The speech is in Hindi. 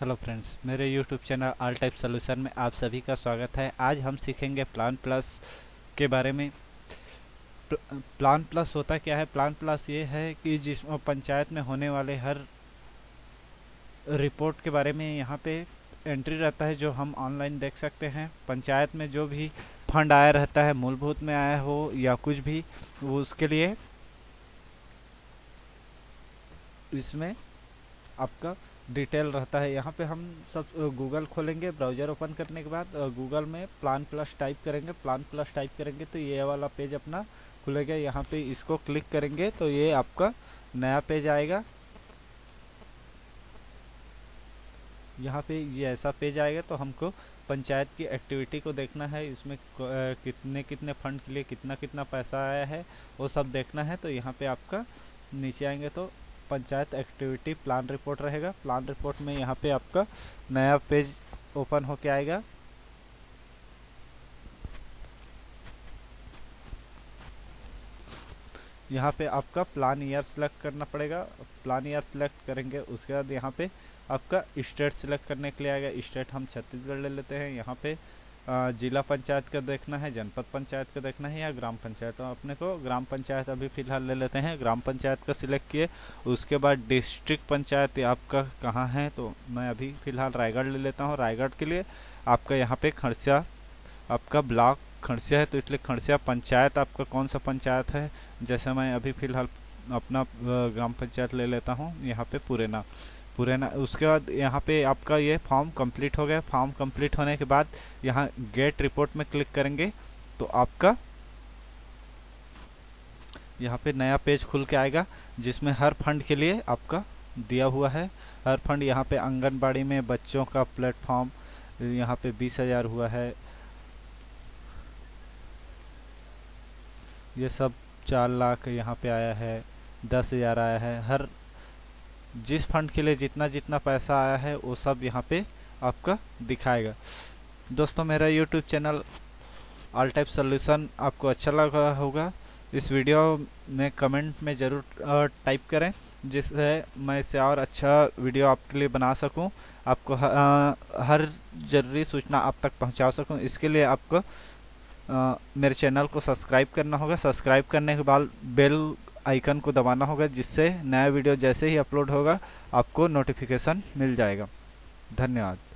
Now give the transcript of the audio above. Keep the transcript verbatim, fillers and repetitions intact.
हेलो फ्रेंड्स, मेरे YouTube channel all type solution में आप सभी का स्वागत है। आज हम सीखेंगे प्लान प्लस के बारे में। प्ल- प्लान प्लस होता क्या है? प्लान प्लस ये है कि जिसमें पंचायत में होने वाले हर रिपोर्ट के बारे में यहाँ पे एंट्री रहता है, जो हम ऑनलाइन देख सकते हैं। पंचायत में जो भी फंड आया रहता है, मूलभूत में आया हो या कुछ भी, वो उसके लिए इसमें आपका डिटेल रहता है। यहाँ पे हम सब गूगल खोलेंगे। ब्राउज़र ओपन करने के बाद गूगल में प्लान प्लस टाइप करेंगे। प्लान प्लस टाइप करेंगे तो ये वाला पेज अपना खुलेगा। यहाँ पे इसको क्लिक करेंगे तो ये आपका नया पेज आएगा। यहाँ पे ये ऐसा पेज आएगा तो हमको पंचायत की एक्टिविटी को देखना है। इसमें क- कितने कितने फंड के लिए कितना कितना पैसा आया है, वो सब देखना है। तो यहाँ पे आपका नीचे आएंगे तो पंचायत एक्टिविटी प्लान रिपोर्ट रहेगा। प्लान रिपोर्ट में यहाँ पे आपका नया पेज ओपन होके आएगा। यहाँ पे आपका प्लान ईयर सेलेक्ट करना पड़ेगा। प्लान ईयर सेलेक्ट करेंगे, उसके बाद यहाँ पे आपका स्टेट सेलेक्ट करने के लिए आएगा। स्टेट हम छत्तीसगढ़ ले लेते हैं। यहाँ पे अ, जिला पंचायत का देखना है, जनपद पंचायत का देखना है या ग्राम पंचायत। तो अपने को ग्राम पंचायत अभी फ़िलहाल ले लेते हैं। ग्राम पंचायत का सिलेक्ट किए, उसके बाद डिस्ट्रिक्ट पंचायत आपका कहाँ है, तो मैं अभी फ़िलहाल रायगढ़ ले लेता हूँ। रायगढ़ के लिए आपका यहाँ पे खड़सिया, आपका ब्लॉक खड़सिया है, तो इसलिए खड़सिया पंचायत आपका कौन सा पंचायत है। जैसे मैं अभी फ़िलहाल अपना अ, ग्राम पंचायत ले लेता हूँ, यहाँ पे पुरेना पुरेना। उसके बाद यहाँ पे आपका ये फॉर्म कंप्लीट हो गया। फॉर्म कंप्लीट होने के बाद यहाँ गेट रिपोर्ट में क्लिक करेंगे तो आपका यहाँ पे नया पेज खुल के आएगा, जिसमें हर फंड के लिए आपका दिया हुआ है। हर फंड यहाँ पे आंगनबाड़ी में बच्चों का प्लेटफॉर्म यहाँ पे बीस हजार हुआ है। ये सब चार लाख यहाँ पे आया है, दस हजार आया है। हर जिस फंड के लिए जितना जितना पैसा आया है वो सब यहाँ पे आपका दिखाएगा। दोस्तों, मेरा YouTube channel all type solution आपको अच्छा लगा होगा। इस वीडियो में कमेंट में ज़रूर टाइप करें, जिससे मैं इससे और अच्छा वीडियो आपके लिए बना सकूं, आपको ह, आ, हर ज़रूरी सूचना आप तक पहुंचा सकूं। इसके लिए आपको आ, मेरे चैनल को सब्सक्राइब करना होगा। सब्सक्राइब करने के बाद बेल आइकन को दबाना होगा, जिससे नया वीडियो जैसे ही अपलोड होगा आपको नोटिफिकेशन मिल जाएगा। धन्यवाद।